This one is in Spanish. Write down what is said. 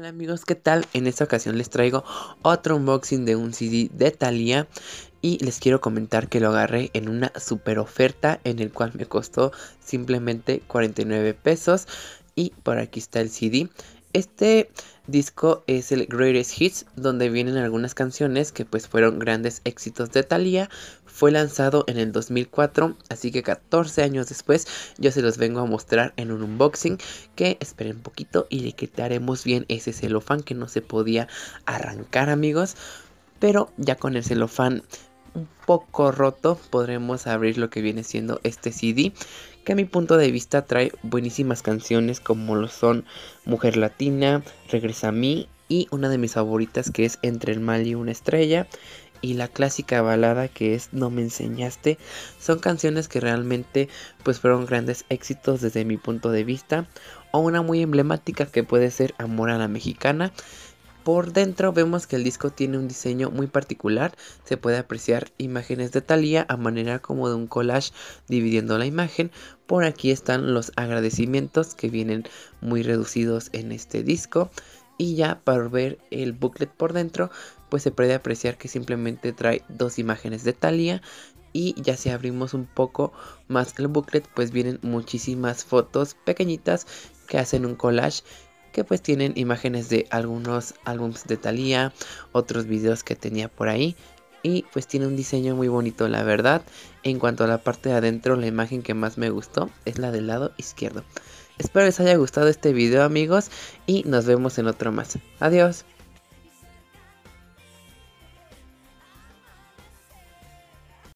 Hola amigos, ¿qué tal? En esta ocasión les traigo otro unboxing de un CD de Thalía y les quiero comentar que lo agarré en una super oferta en el cual me costó simplemente 49 pesos y por aquí está el CD. Este disco es el Greatest Hits, donde vienen algunas canciones que pues fueron grandes éxitos de Thalía. Fue lanzado en el 2004, así que 14 años después yo se los vengo a mostrar en un unboxing que esperen un poquito y le quitaremos bien ese celofán que no se podía arrancar, amigos. Pero ya con el celofán un poco roto podremos abrir lo que viene siendo este CD, que a mi punto de vista trae buenísimas canciones como lo son Mujer Latina, Regresa a mí y una de mis favoritas que es Entre el mal y una estrella, y la clásica balada que es No me enseñaste. Son canciones que realmente pues fueron grandes éxitos desde mi punto de vista, o una muy emblemática que puede ser Amor a la Mexicana. Por dentro vemos que el disco tiene un diseño muy particular, se puede apreciar imágenes de Thalía a manera como de un collage dividiendo la imagen. Por aquí están los agradecimientos que vienen muy reducidos en este disco. Y ya para ver el booklet por dentro, pues se puede apreciar que simplemente trae dos imágenes de Thalía. Y ya si abrimos un poco más el booklet, pues vienen muchísimas fotos pequeñitas que hacen un collage, que pues tienen imágenes de algunos álbumes de Thalía, otros videos que tenía por ahí. Y pues tiene un diseño muy bonito, la verdad. En cuanto a la parte de adentro, la imagen que más me gustó es la del lado izquierdo. Espero les haya gustado este video, amigos, y nos vemos en otro más. Adiós.